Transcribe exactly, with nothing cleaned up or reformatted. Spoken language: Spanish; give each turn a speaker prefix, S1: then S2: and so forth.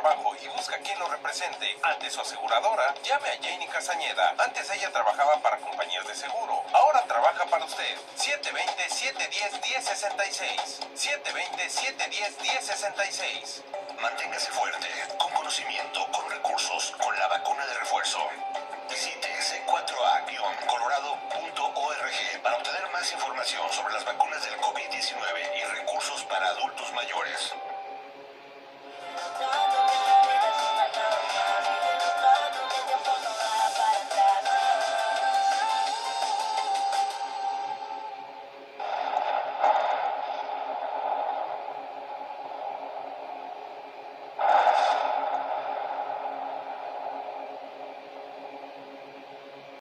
S1: trabajo y busca quien lo represente ante su aseguradora, llame a Janie Castañeda. Antes ella trabajaba para compañías de seguro. Ahora trabaja para usted. siete dos cero, siete uno cero, uno cero seis seis. siete dos cero, siete uno cero, uno cero seis seis.
S2: Manténgase fuerte, con conocimiento, con recursos, con la vacuna de refuerzo. Visite c cuatro a guion colorado punto org para obtener más información sobre las vacunas del COVID diecinueve y recursos para adultos mayores.